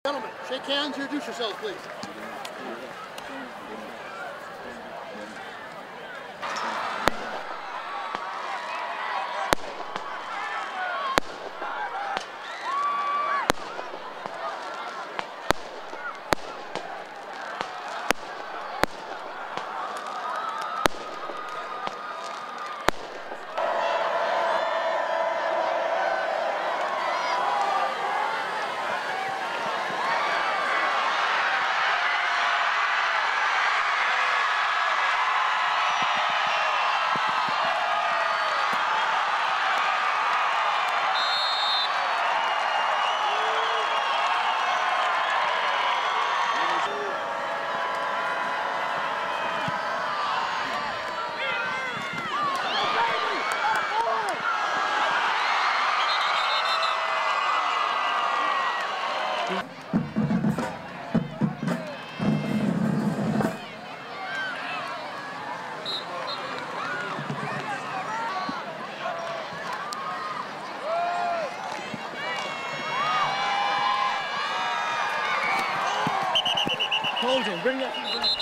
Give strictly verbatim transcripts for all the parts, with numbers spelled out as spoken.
Gentlemen, shake hands, introduce yourselves, please. Hold him, bring that.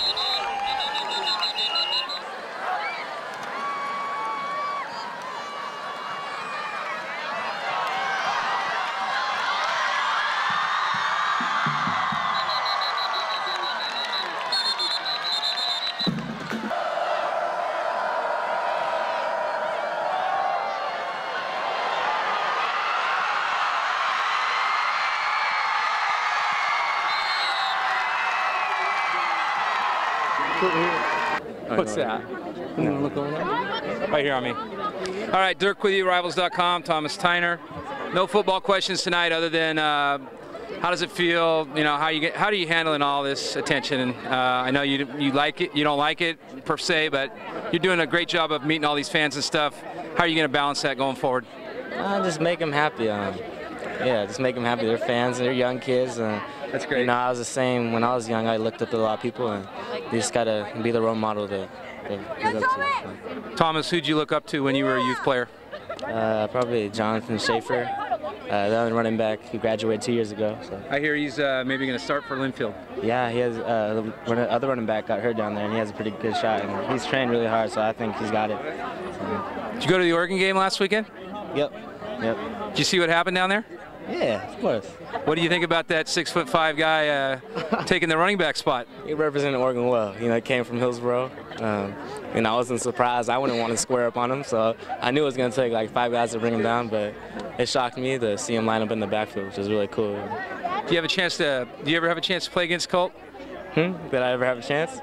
What's that? No. Look over there. Right here on me. All right, Dirk with you, Rivals dot com, Thomas Tyner. No football questions tonight other than uh, how does it feel, you know, how you get, how do you handling all this attention? Uh, I know you you like it, you don't like it per se, but you're doing a great job of meeting all these fans and stuff. How are you going to balance that going forward? Uh, just make them happy. Um, yeah, just make them happy. They're fans and they're young kids. And, That's great. You know, I was the same when I was young. I looked up to a lot of people, and you just gotta be the role model to, to look up to. So. Thomas, who'd you look up to when you were a youth player? Uh, probably Jonathan Schaefer, uh, the other running back who graduated two years ago. So. I hear he's uh, maybe going to start for Linfield. Yeah, he has. Uh, the other running back got hurt down there, and he has a pretty good shot. And he's trained really hard, so I think he's got it. So. Did you go to the Oregon game last weekend? Yep. Yep. Did you see what happened down there? Yeah, of course. What do you think about that six foot five guy uh, taking the running back spot? He represented Oregon well. You know, he came from Hillsboro, um, and I wasn't surprised. I wouldn't want to square up on him, so I knew it was going to take like five guys to bring him down. But it shocked me to see him line up in the backfield, which is really cool. Do you have a chance to? Do you ever have a chance to play against Colt? Hmm? Did I ever have a chance?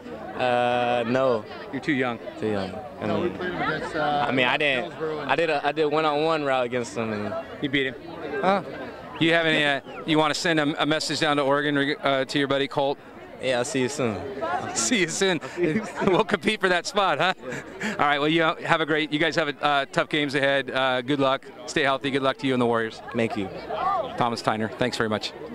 Uh, no. You're too young. Too young. I mean, I, mean, I didn't. I did a I did one-on-one route against him, and you beat him. Huh? Do you have any? Uh, you want to send a, a message down to Oregon uh, to your buddy Colt? Yeah, I'll see you soon. See you soon. We'll compete for that spot, huh? Yeah. All right. Well, you have a great. You guys have a, uh, tough games ahead. Uh, good luck. Stay healthy. Good luck to you and the Warriors. Thank you. Thomas Tyner. Thanks very much.